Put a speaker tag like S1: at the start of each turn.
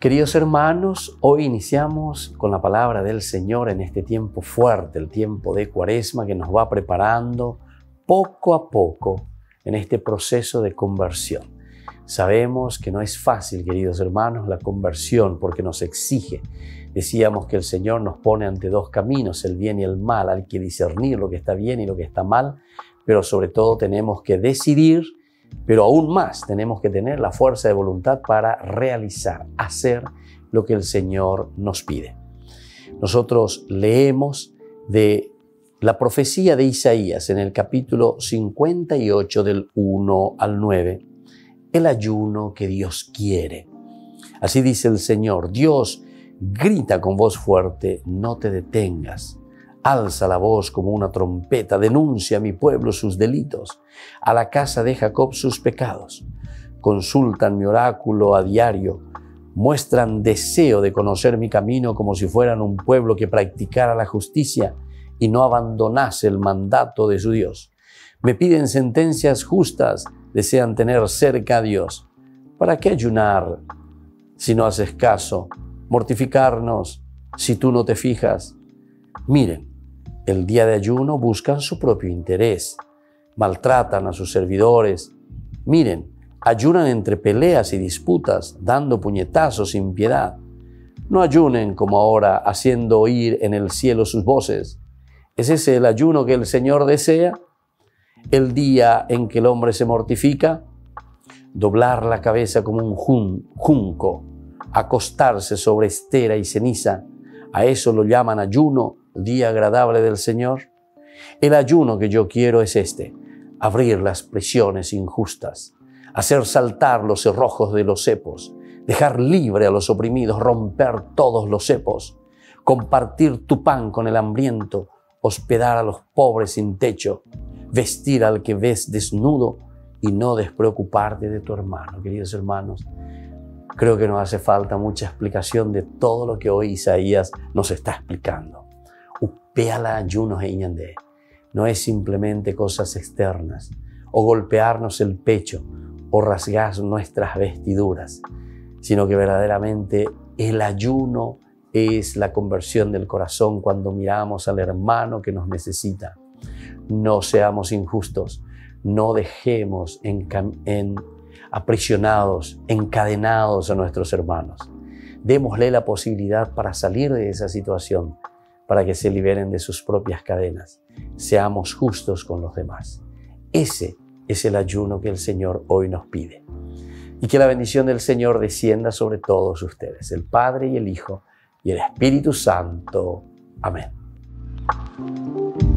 S1: Queridos hermanos, hoy iniciamos con la palabra del Señor en este tiempo fuerte, el tiempo de Cuaresma que nos va preparando poco a poco en este proceso de conversión. Sabemos que no es fácil, queridos hermanos, la conversión porque nos exige. Decíamos que el Señor nos pone ante dos caminos, el bien y el mal. Hay que discernir lo que está bien y lo que está mal, pero sobre todo tenemos que decidir. Pero aún más tenemos que tener la fuerza de voluntad para realizar, hacer lo que el Señor nos pide. Nosotros leemos de la profecía de Isaías en el capítulo 58 del 1 al 9, el ayuno que Dios quiere. Así dice el Señor: Dios grita con voz fuerte, no te detengas. Alza la voz como una trompeta, denuncia a mi pueblo sus delitos, a la casa de Jacob sus pecados. Consultan mi oráculo a diario, muestran deseo de conocer mi camino como si fueran un pueblo que practicara la justicia y no abandonase el mandato de su Dios. Me piden sentencias justas, desean tener cerca a Dios. ¿Para qué ayunar si no haces caso? Mortificarnos si tú no te fijas. Miren, el día de ayuno buscan su propio interés, maltratan a sus servidores. Miren, ayunan entre peleas y disputas, dando puñetazos sin piedad. No ayunen como ahora, haciendo oír en el cielo sus voces. ¿Es ese el ayuno que el Señor desea? El día en que el hombre se mortifica, doblar la cabeza como un junco, acostarse sobre estera y ceniza. A eso lo llaman ayuno, día agradable del Señor. El ayuno que yo quiero es este: abrir las prisiones injustas, hacer saltar los cerrojos de los cepos, dejar libre a los oprimidos, romper todos los cepos, compartir tu pan con el hambriento, hospedar a los pobres sin techo, vestir al que ves desnudo y no despreocuparte de tu hermano. Queridos hermanos, creo que nos hace falta mucha explicación de todo lo que hoy Isaías nos está explicando. Upeala ayunos e iñandé. No es simplemente cosas externas, o golpearnos el pecho, o rasgar nuestras vestiduras, sino que verdaderamente el ayuno es la conversión del corazón cuando miramos al hermano que nos necesita. No seamos injustos, no dejemos aprisionados, encadenados a nuestros hermanos. Démosle la posibilidad para salir de esa situación, para que se liberen de sus propias cadenas. Seamos justos con los demás. Ese es el ayuno que el Señor hoy nos pide. Y que la bendición del Señor descienda sobre todos ustedes, el Padre y el Hijo y el Espíritu Santo. Amén.